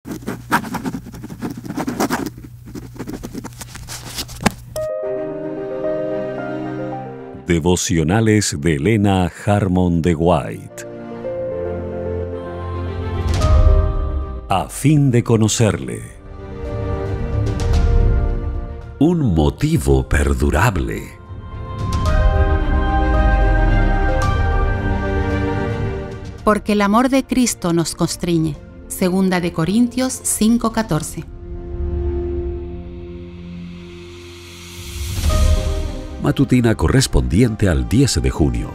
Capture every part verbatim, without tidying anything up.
Devocionales de Elena Harmon de White. A fin de conocerle. Un motivo perdurable. Porque el amor de Cristo nos constriñe. Segunda de Corintios cinco catorce. Matutina correspondiente al diez de junio.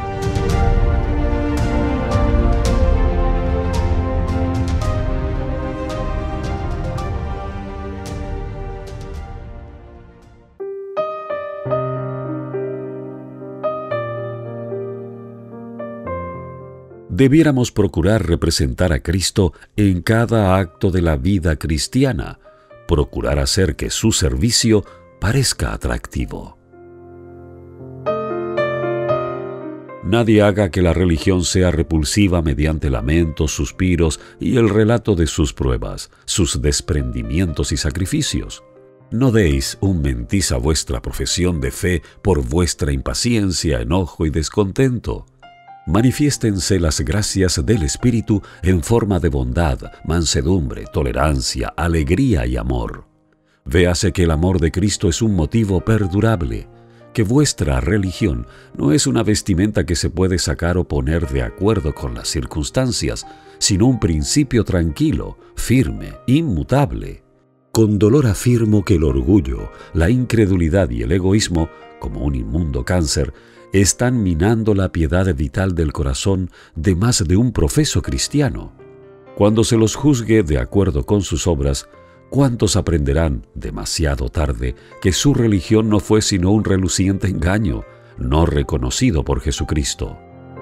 Debiéramos procurar representar a Cristo en cada acto de la vida cristiana, procurar hacer que su servicio parezca atractivo. Nadie haga que la religión sea repulsiva mediante lamentos, suspiros y el relato de sus pruebas, sus desprendimientos y sacrificios. No deis un mentís a vuestra profesión de fe por vuestra impaciencia, enojo y descontento. Manifiéstense las gracias del Espíritu en forma de bondad, mansedumbre, tolerancia, alegría y amor. Véase que el amor de Cristo es un motivo perdurable, que vuestra religión no es una vestimenta que se puede sacar o poner de acuerdo con las circunstancias, sino un principio tranquilo, firme, inmutable. Con dolor afirmo que el orgullo, la incredulidad y el egoísmo, como un inmundo cáncer, están minando la piedad vital del corazón de más de un profeso cristiano. Cuando se los juzgue de acuerdo con sus obras, ¿cuántos aprenderán, demasiado tarde, que su religión no fue sino un reluciente engaño, no reconocido por Jesucristo?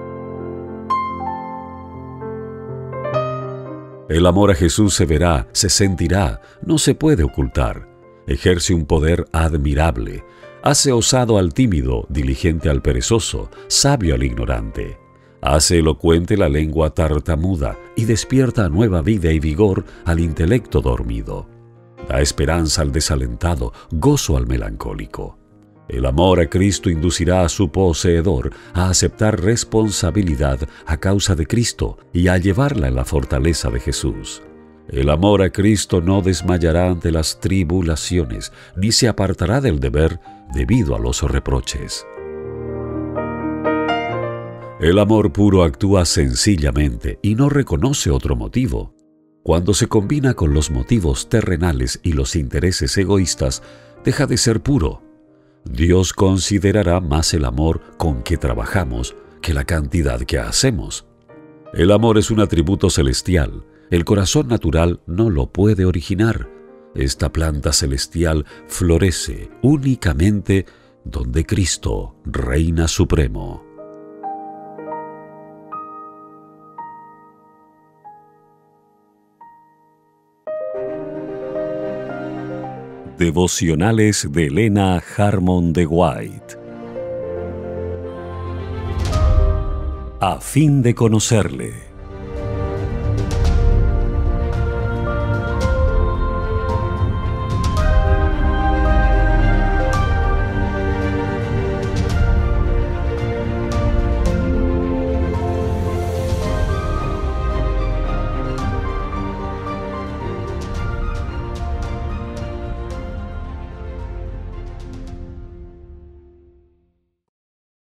El amor a Jesús se verá, se sentirá, no se puede ocultar. Ejerce un poder admirable. Hace osado al tímido, diligente al perezoso, sabio al ignorante. Hace elocuente la lengua tartamuda y despierta nueva vida y vigor al intelecto dormido. Da esperanza al desalentado, gozo al melancólico. El amor a Cristo inducirá a su poseedor a aceptar responsabilidad a causa de Cristo y a llevarla en la fortaleza de Jesús. El amor a Cristo no desmayará ante las tribulaciones, ni se apartará del deber debido a los reproches. El amor puro actúa sencillamente y no reconoce otro motivo. Cuando se combina con los motivos terrenales y los intereses egoístas, deja de ser puro. Dios considerará más el amor con que trabajamos que la cantidad que hacemos. El amor es un atributo celestial. El corazón natural no lo puede originar. Esta planta celestial florece únicamente donde Cristo reina supremo. Devocionales de Elena Harmon de White. A fin de conocerle.